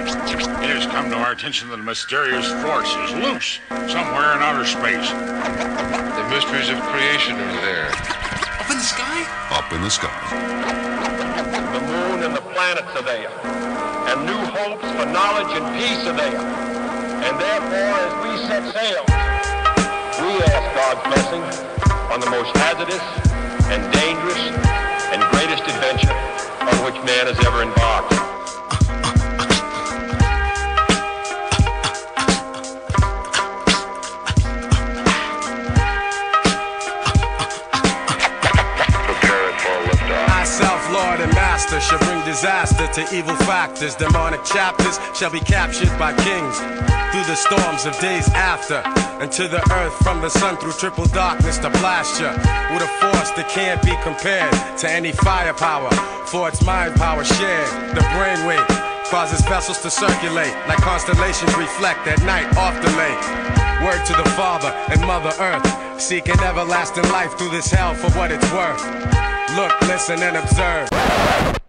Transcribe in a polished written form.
It has come to our attention that a mysterious force is loose somewhere in outer space. The mysteries of creation are there. Up in the sky? Up in the sky. The moon and the planets are there. And new hopes for knowledge and peace are there. And therefore, as we set sail, we ask God's blessing on the most hazardous and dangerous and greatest adventure on which man has ever embarked. Lord and master shall bring disaster to evil factors. Demonic chapters shall be captured by kings through the storms of days after, and to the earth from the sun through triple darkness to blast ya with a force that can't be compared to any firepower, for its mind power shared. The brainwave causes vessels to circulate like constellations reflect at night off the lake. Word to the Father and Mother Earth, seeking everlasting life through this hell for what it's worth. Look, listen, and observe.